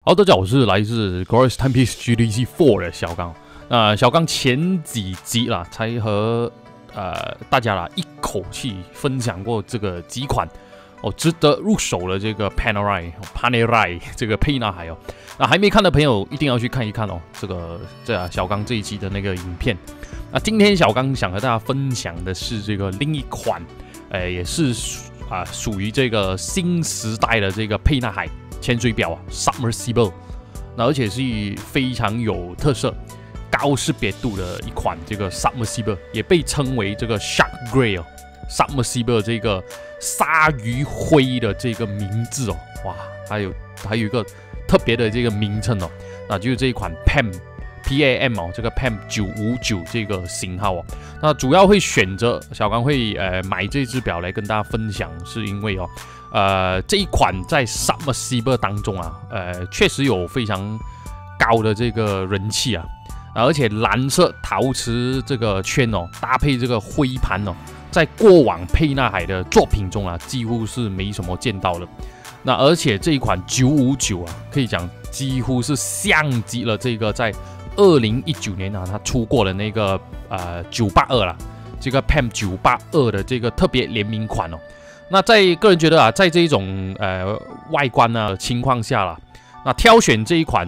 好，大家好，我是来自 Glorious Timepiece GTC 4的小刚。小刚前几集啦，才和大家啦一口气分享过这个几款值得入手的这个 Panerai 这个沛纳海哦。那还没看的朋友一定要去看一看哦。小刚这一期的那个影片。那今天小刚想和大家分享的是这个另一款，也是属于这个新时代的这个沛纳海潜水表Submersible， 那而且是非常有特色、高识别度的一款这个 Submersible， 也被称为这个 Shark Grey Submersible 这个鲨鱼灰的这个名字哦，哇，还有一个特别的这个名称哦，那就是这一款 PAM 哦，这个 PAM 959这个型号哦，那主要会选择小刚会买这只表来跟大家分享，是因为这一款在 Submersible 当中确实有非常高的这个人气而且蓝色陶瓷这个圈搭配这个灰盘在过往沛纳海的作品中几乎是没什么见到的。那而且这一款959可以讲几乎是像极了这个在2019年它出过的那个982啦，这个 PAM 982的这个特别联名款那个人觉得在这一种外观情况下那挑选这一款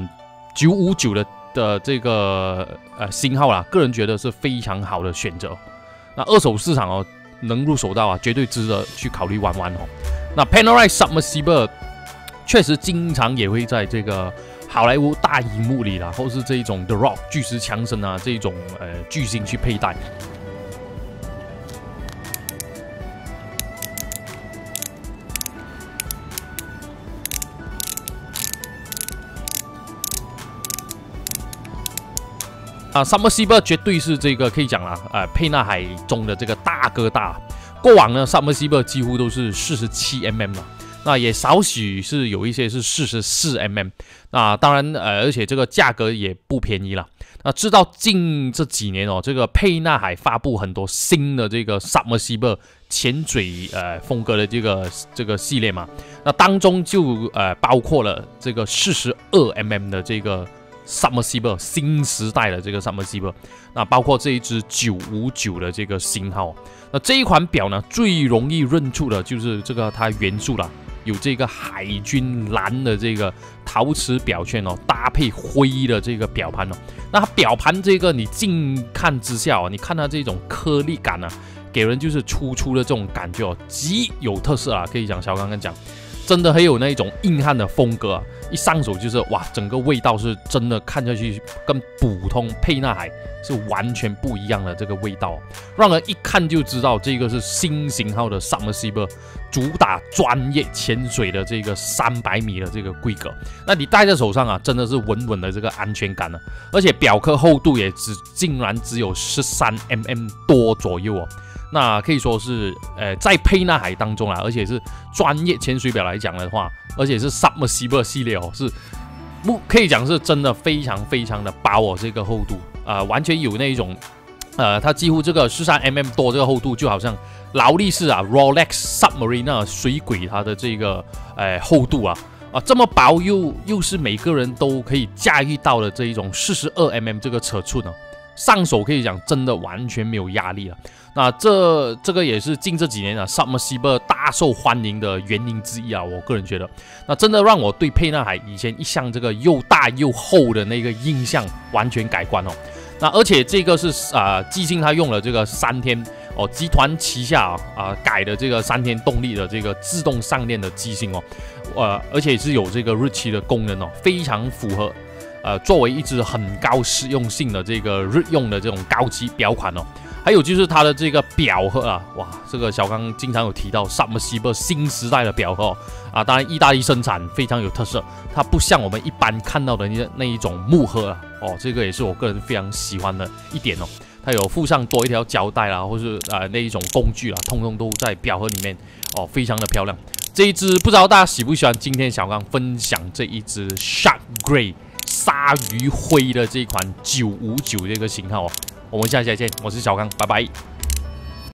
959的这个型号个人觉得是非常好的选择。那二手市场能入手到绝对值得去考虑玩玩那 Panerai Submersible 确实经常也会在这个好莱坞大荧幕里或是这一种 The Rock 巨石强森这一种巨星去佩戴。Submersible 绝对是这个可以讲沛纳海中的这个大哥大。过往呢 Submersible 几乎都是47mm了，那也少许是有一些是44mm。那当然而且这个价格也不便宜了。那直到近这几年这个沛纳海发布很多新的这个 Submersible 潜水风格的这个系列嘛，那当中就包括了这个42mm的这个Submersible 新时代的这个 Submersible， 那包括这一支959的这个型号。那这一款表呢，最容易认出的就是这个它元素有这个海军蓝的这个陶瓷表圈搭配灰的这个表盘那它表盘这个你近看之下你看它这种颗粒感给人就是粗粗的这种感觉极有特色可以讲小刚刚讲。真的很有那种硬汉的风格一上手就是哇，整个味道是真的看下去跟普通沛纳海是完全不一样的这个味道让人一看就知道这个是新型号的 Submersible， 主打专业潜水的这个300米的这个规格。那你戴在手上真的是稳稳的这个安全感而且表壳厚度也竟然只有13mm 多左右那可以说是在沛纳海当中而且是专业潜水表来讲的话，而且是 Submersible 系列是可以讲是真的非常非常的薄这个厚度完全有那一种它几乎这个13mm 多这个厚度，就好像劳力士Rolex Submarine 水鬼它的这个厚度这么薄又是每个人都可以驾驭到的这一种42mm 这个尺寸上手可以讲真的完全没有压力那这个也是近这几年Submersible 大受欢迎的原因之一我个人觉得，那真的让我对沛纳海以前一向这个又大又厚的那个印象完全改观那而且这个是机芯它用了这个3天集团旗下改的这个3天动力的这个自动上链的机芯而且是有这个日期的功能非常符合作为一支很高实用性的这个日用的这种高级表款还有就是它的这个表盒哇，这个小刚经常有提到 Submersible 新时代的表盒当然意大利生产非常有特色，它不像我们一般看到的那一种木盒这个也是我个人非常喜欢的一点它有附上多一条胶带或是那一种工具通通都在表盒里面非常的漂亮。这一支不知道大家喜不喜欢今天小刚分享这一支 Shark Grey 鲨鱼灰的这一款959这个型号我们下期再见，我是小刚，拜拜。